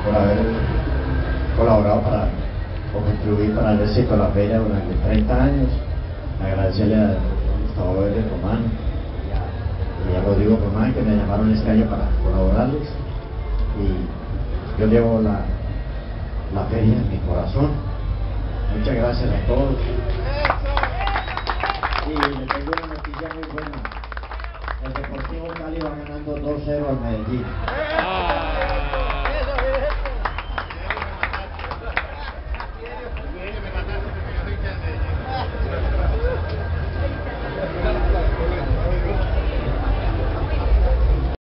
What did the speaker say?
por haber colaborado o contribuir para el éxito de la feria durante 30 años. Agradecerle a Gustavo Vélez Román y a Rodrigo Román, que me llamaron este año para colaborarles, y yo llevo la feria en mi corazón. Muchas gracias a todos.